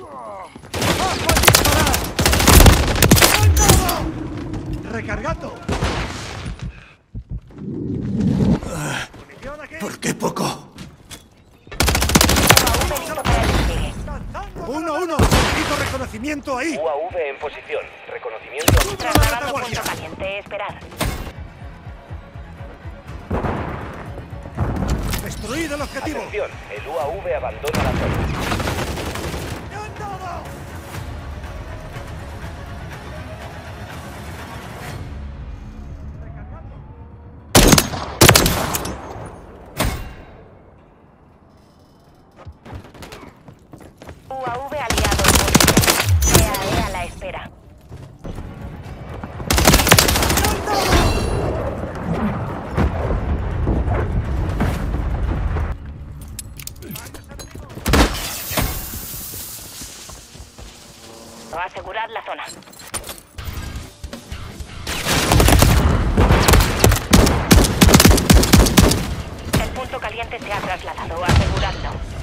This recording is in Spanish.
¡Recargando! ¿Por qué poco? 1-1, necesito reconocimiento ahí. UAV en posición. Reconocimiento. Trasladando punto caliente. Esperar. Destruid el objetivo. Atención, el UAV abandona la zona. UAV aliado en posición. EAE a la espera. Asegurar la zona. El punto caliente se ha trasladado. Aseguradlo.